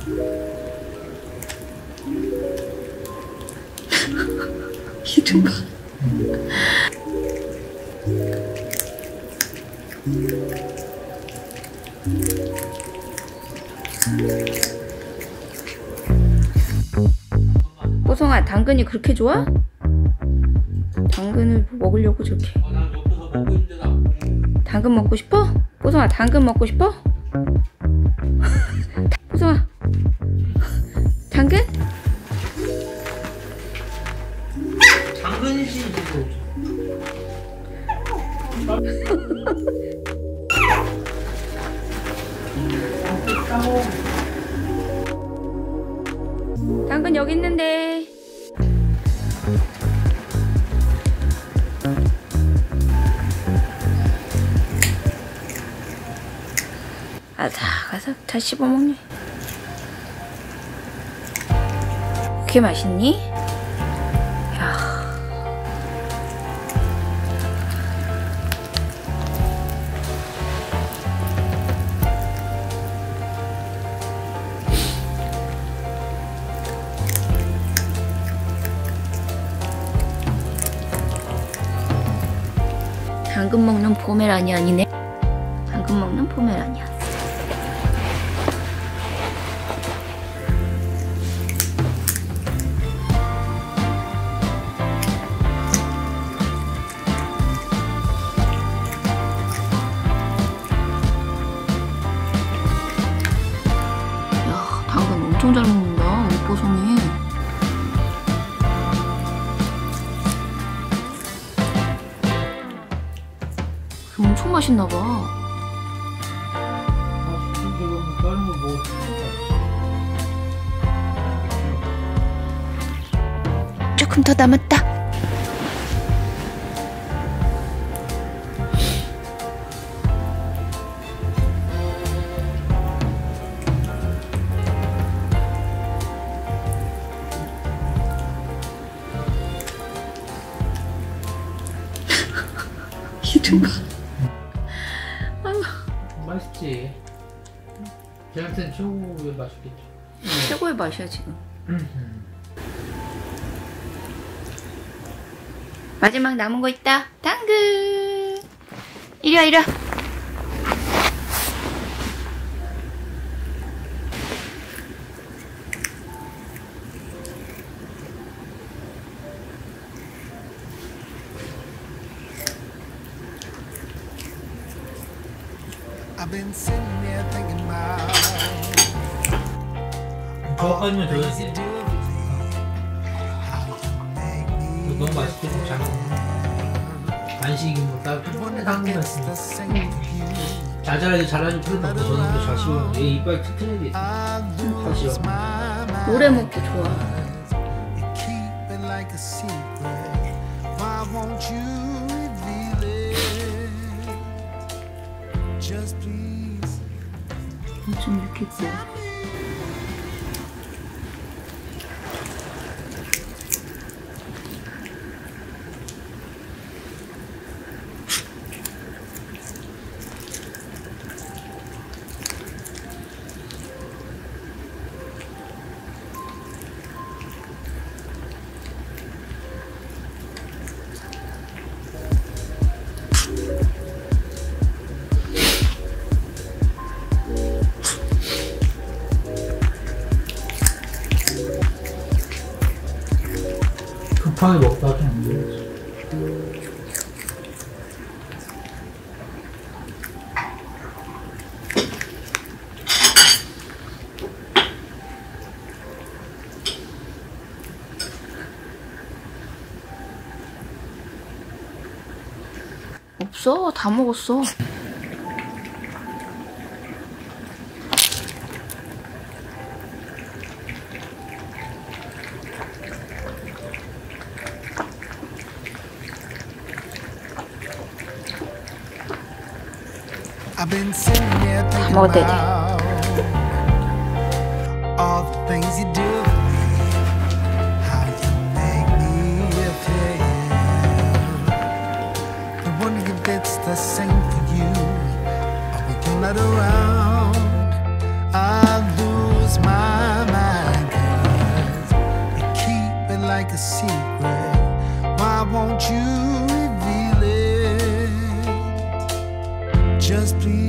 이름 봐. 뽀송아, 당근이 그렇게 좋아? 당근을 먹으려고 저렇게. 당근 먹고 싶어? 뽀송아, 당근 먹고 싶어? 뽀송아, 당근? 당근이지 이거. 당근 여기 있는데. 아삭아삭 다 씹어먹네. 그렇게 맛있니? 야. 당근 먹는 포메라니안이네. 당근 먹는 포메라니안. 야, 당근 엄청 잘 먹는다, 우리 뽀송이. 엄청 맛있나봐. 조금 더 남았다. 이름 봐. 맛있지. 걔한테는 최고의 맛이겠죠. 최고의 맛이야 지금. 마지막 남은 거 있다. 당근. 이리와 이리와. I've been sitting there thinking about 저까지만 줘야지. 너무 맛있게 잘 먹네. 간식이 딱 당근 맛있네. 잘하는 필요도 없고 저는 또 잘 씹어. 얘 이빨 튼튼해야 돼. 잘 씹어. 오래 먹고 좋아. keep it like a secret. Why won't you reveal it? Just please. 좀 이렇게 있어. 급하게 먹다가 좀 안 되겠지. 없어, 다 먹었어. I've been sitting there thinking 먹어도 되지. about all the things you do for me, how you make me feel. The one you did's the same for you, but when you're not around, I lose my the secret. Why won't you reveal it? Just please.